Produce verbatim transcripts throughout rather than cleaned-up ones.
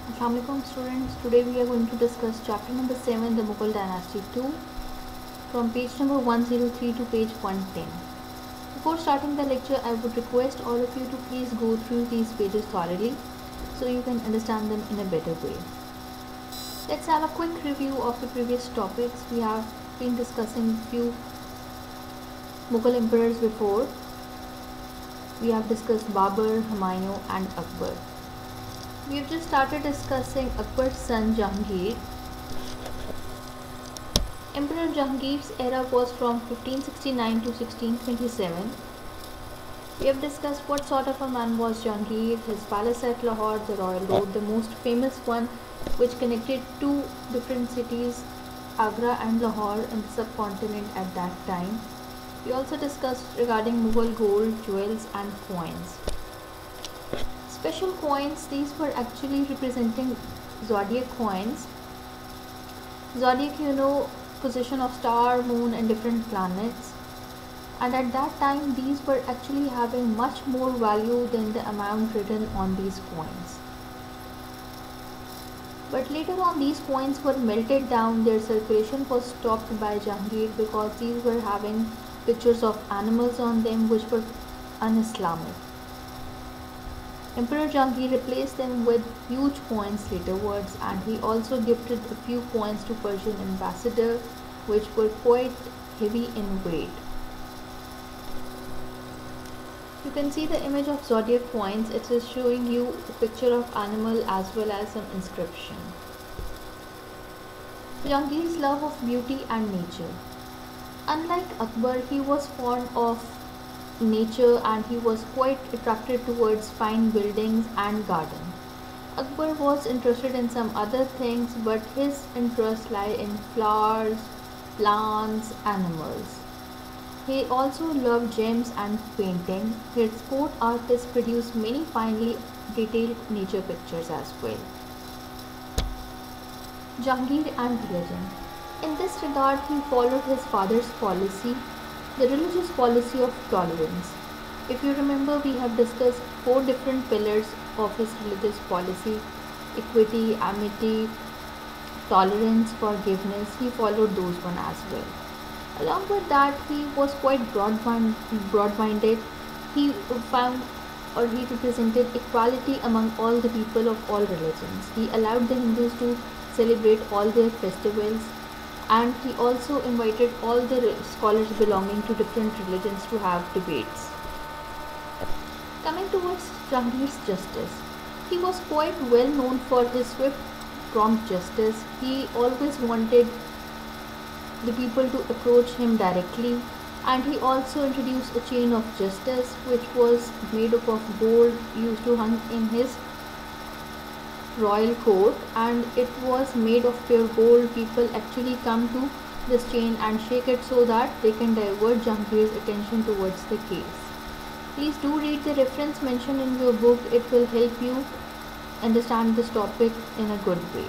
Assalamualaikum students, today we are going to discuss chapter number seven, the Mughal Dynasty two, from page number one oh three to page one ten. Before starting the lecture, I would request all of you to please go through these pages thoroughly so you can understand them in a better way. Let's have a quick review of the previous topics. We have been discussing few Mughal emperors before. We have discussed Babur, Humayun and Akbar. We have just started discussing Akbar's son Jahangir. Emperor Jahangir's era was from fifteen sixty-nine to sixteen twenty-seven. We have discussed what sort of a man was Jahangir, his palace at Lahore, the Royal Road, the most famous one which connected two different cities, Agra and Lahore, in the subcontinent at that time. We also discussed regarding Mughal gold, jewels and coins. Special coins, these were actually representing zodiac coins. Zodiac, you know, position of star, moon and different planets. And at that time, these were actually having much more value than the amount written on these coins. But later on, these coins were melted down. Their circulation was stopped by Jahangir because these were having pictures of animals on them which were un-Islamic. Emperor Jahangir replaced them with huge coins laterwards, and he also gifted a few coins to Persian ambassador which were quite heavy in weight. You can see the image of zodiac coins. It is showing you a picture of animal as well as some inscription. Jahangir's love of beauty and nature. Unlike Akbar, he was fond of nature and he was quite attracted towards fine buildings and garden. Akbar was interested in some other things, but his interests lie in flowers, plants, animals. He also loved gems and painting. His court artists produced many finely detailed nature pictures as well. Jahangir and religion. In this regard, he followed his father's policy, the religious policy of tolerance. If you remember, we have discussed four different pillars of his religious policy: equity, amity, tolerance, forgiveness. He followed those one as well. Along with that, he was quite broad-minded. He found or he represented equality among all the people of all religions. He allowed the Hindus to celebrate all their festivals, and he also invited all the scholars belonging to different religions to have debates. Coming towards Jahangir's justice, he was quite well known for his swift, prompt justice. He always wanted the people to approach him directly, and he also introduced a chain of justice which was made up of gold used to hang in his royal court, and it was made of pure gold. People actually come to this chain and shake it so that they can divert Jahangir's attention towards the case. Please do read the reference mentioned in your book. It will help you understand this topic in a good way.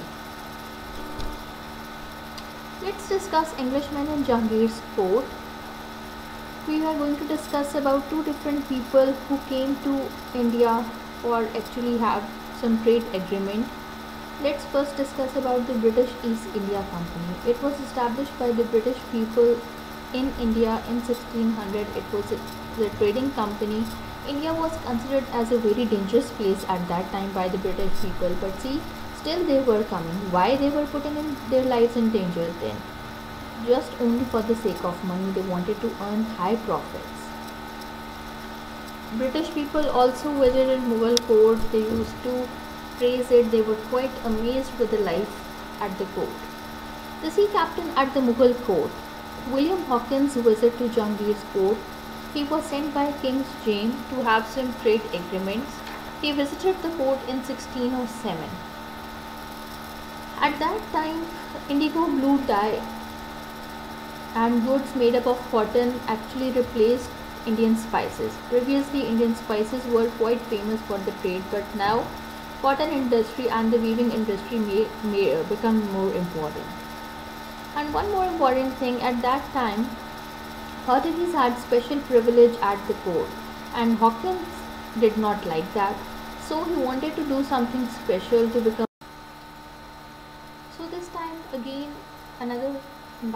Let's discuss Englishmen in Jahangir's court. We are going to discuss about two different people who came to India or actually have some trade agreement. Let's first discuss about the British East India Company. It was established by the British people in India in sixteen hundred. It was a, a trading company. India was considered as a very dangerous place at that time by the British people, but see, still they were coming. Why they were putting in their lives in danger then? Just only for the sake of money. They wanted to earn high profits. British people also visited Mughal court. They used to praise it. They were quite amazed with the life at the court. The sea captain at the Mughal court, William Hawkins, visited to Jahangir's court. He was sent by King James to have some trade agreements. He visited the court in sixteen oh seven. At that time, indigo blue dye and goods made up of cotton actually replaced Indian spices. Previously, Indian spices were quite famous for the trade, but now cotton industry and the weaving industry may, may uh, become more important. And one more important thing, at that time, Portuguese had special privilege at the court, and Hawkins did not like that. So he wanted to do something special to become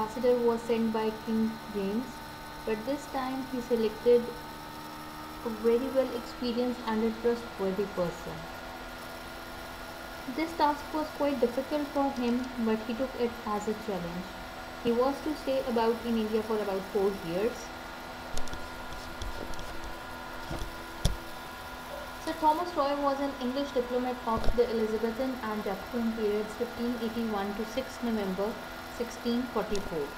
ambassador was sent by King James, but this time he selected a very well experienced and a trustworthy person. This task was quite difficult for him, but he took it as a challenge. He was to stay about in India for about four years. Sir Thomas Roy was an English diplomat of the Elizabethan and Jacobean periods fifteen eighty-one to sixth November sixteen forty-four.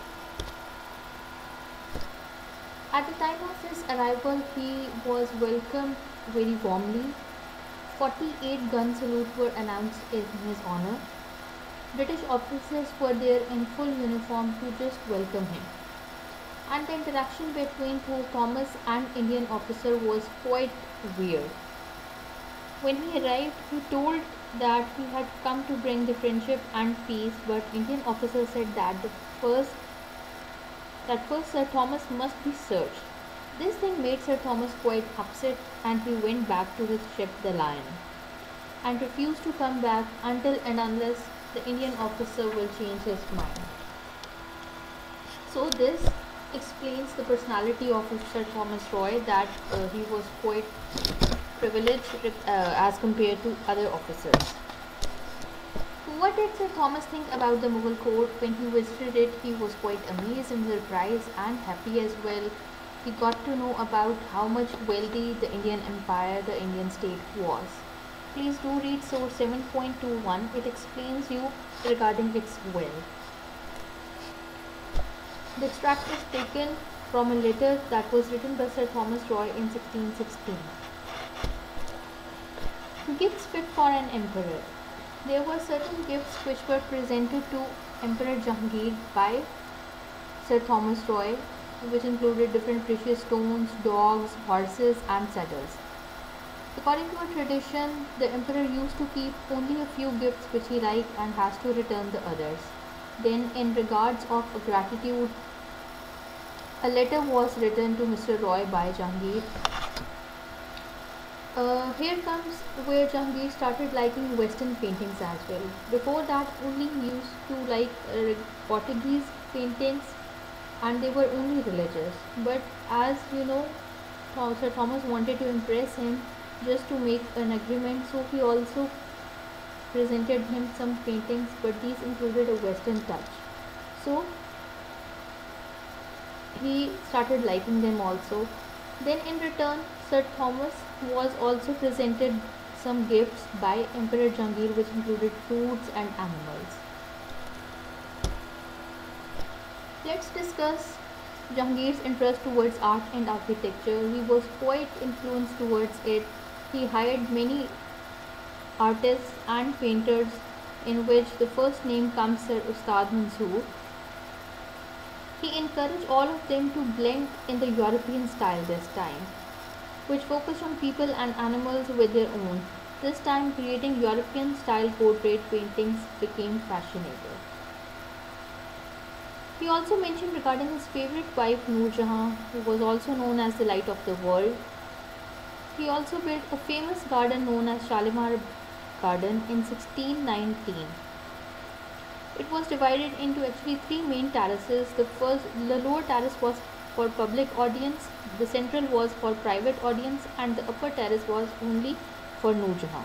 At the time of his arrival, he was welcomed very warmly. forty-eight gun salutes were announced in his honor. British officers were there in full uniform to just welcome him. And the interaction between Sir Thomas and Indian officer was quite weird. When he arrived, he told that he had come to bring the friendship and peace, but Indian officer said that the first that first Sir Thomas must be searched. This thing made Sir Thomas quite upset, and he went back to his ship, the Lion, and refused to come back until and unless the Indian officer will change his mind. So this explains the personality of Sir Thomas Roy, that uh, he was quite privileged uh, as compared to other officers. What did Sir Thomas think about the Mughal court? When he visited it, he was quite amazed and surprised and happy as well. He got to know about how much wealthy the Indian Empire, the Indian state was. Please do read source seven point two one. It explains you regarding its wealth. The extract is taken from a letter that was written by Sir Thomas Roy in sixteen sixteen. Gifts fit for an emperor. There were certain gifts which were presented to Emperor Jahangir by Sir Thomas Roy, which included different precious stones, dogs, horses, and saddles. According to a tradition, the emperor used to keep only a few gifts which he liked and has to return the others. Then, in regards of gratitude, a letter was written to Mister Roy by Jahangir. Uh, here comes where Jahangir started liking Western paintings as well. Before that, only he used to like uh, Portuguese paintings, and they were only religious. But as you know, Sir Thomas wanted to impress him just to make an agreement, so he also presented him some paintings, but these included a Western touch. So he started liking them also. Then in return, Sir Thomas was also presented some gifts by Emperor Jahangir, which included fruits and animals. Let's discuss Jahangir's interest towards art and architecture. He was quite influenced towards it. He hired many artists and painters, in which the first name comes Sir Ustad Mansoor. He encouraged all of them to blend in the European style this time, which focused on people and animals with their own. This time, creating European style portrait paintings became fashionable. He also mentioned regarding his favorite wife Noor Jahan, who was also known as the light of the world. He also built a famous garden known as Shalimar Garden in sixteen nineteen. It was divided into actually three main terraces. The first, the lower terrace was for public audience, the central was for private audience, and the upper terrace was only for Noor Jahan.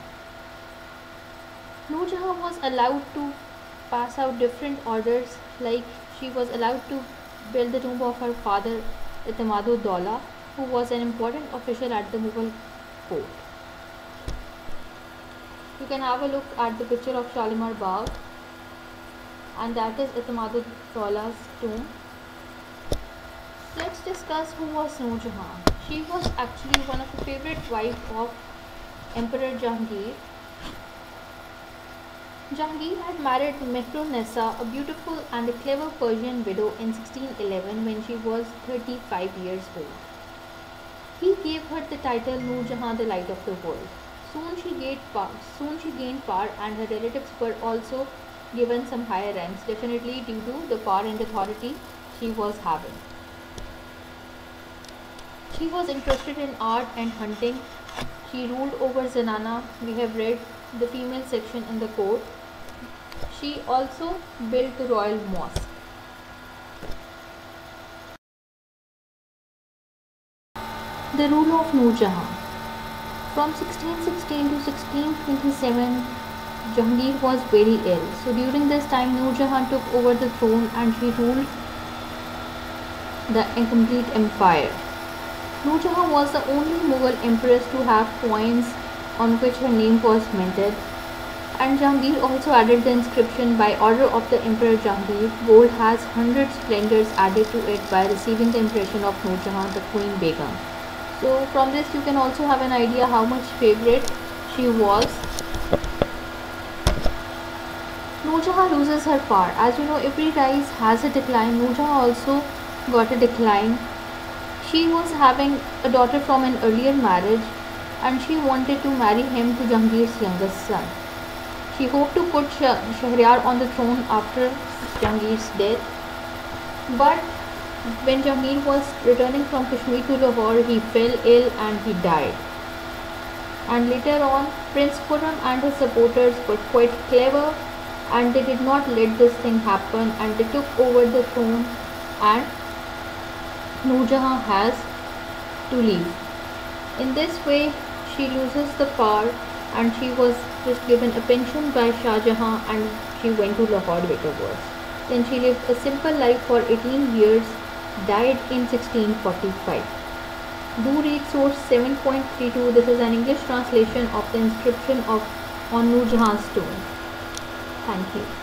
Noor Jahan was allowed to pass out different orders, like she was allowed to build the tomb of her father Etemad-ud-Daula, who was an important official at the Mughal court. You can have a look at the picture of Shalimar Bagh, and that is Etemad-ud-Daula's tomb. Let's discuss who was Noor Jahan. She was actually one of the favorite wives of Emperor Jahangir. Jahangir had married Mehrunnisa, a beautiful and a clever Persian widow, in sixteen eleven when she was thirty-five years old. He gave her the title Noor Jahan, the light of the world. Soon she gained power, soon she gained power, and her relatives were also given some higher ranks, definitely due to the power and authority she was having. She was interested in art and hunting. She ruled over Zenana. We have read the female section in the court. She also built the royal mosque. The rule of Noor Jahan. From sixteen sixteen to sixteen twenty-seven, Jahangir was very ill. So during this time, Noor Jahan took over the throne and she ruled the incomplete empire. Noor Jahan was the only Mughal empress to have coins on which her name was minted, and Jahangir also added the inscription, by order of the Emperor Jahangir. Gold has one hundred splendors added to it by receiving the impression of Noor Jahan, the Queen Begum. So from this you can also have an idea how much favorite she was. Noor Jahan loses her power. As you know, every rise has a decline. Noor Jahan also got a decline. She was having a daughter from an earlier marriage and she wanted to marry him to Jahangir's youngest son. She hoped to put Shah Shahryar on the throne after Jahangir's death. But when Jahangir was returning from Kashmir to Lahore, he fell ill and he died. And later on, Prince Khurram and his supporters were quite clever and they did not let this thing happen, and they took over the throne, and Noor Jahan has to leave. In this way, she loses the power and she was just given a pension by Shah Jahan and she went to Lahore laterwards. Then she lived a simple life for eighteen years, died in sixteen forty-five. Do read source seven point three two. This is an English translation of the inscription of on Noor Jahan's tomb. Thank you.